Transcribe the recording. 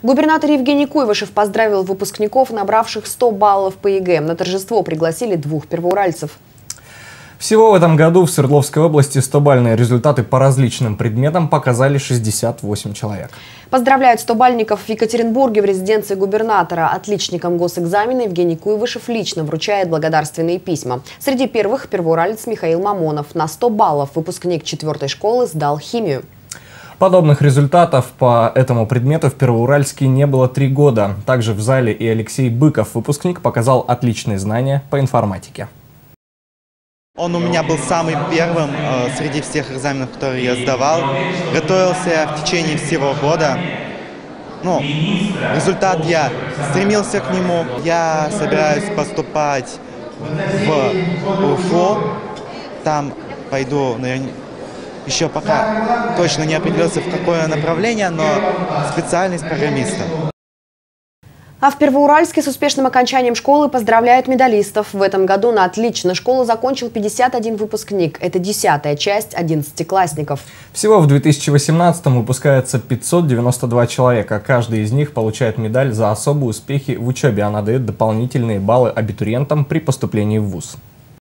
Губернатор Евгений Куйвашев поздравил выпускников, набравших 100 баллов по ЕГЭ. На торжество пригласили 2 первоуральцев. Всего в этом году в Свердловской области 100-бальные результаты по различным предметам показали 68 человек. Поздравляют 100-бальников в Екатеринбурге в резиденции губернатора. Отличникам госэкзамена Евгений Куйвашев лично вручает благодарственные письма. Среди первых первоуралец Михаил Мамонов. На 100 баллов выпускник 4-й школы сдал химию. Подобных результатов по этому предмету в Первоуральске не было 3 года. Также в зале и Алексей Быков, выпускник, показал отличные знания по информатике. Он у меня был самым первым среди всех экзаменов, которые я сдавал. Готовился я в течение всего года. Результат я стремился к нему. Я собираюсь поступать в УФО. Там пойду, еще пока точно не определился, в какое направление, но специальность программиста. А в Первоуральске с успешным окончанием школы поздравляют медалистов. В этом году на отлично школу закончил 51 выпускник. Это 10-я часть 11-классников. Всего в 2018-м выпускается 592 человека. Каждый из них получает медаль за особые успехи в учебе. Она дает дополнительные баллы абитуриентам при поступлении в вуз.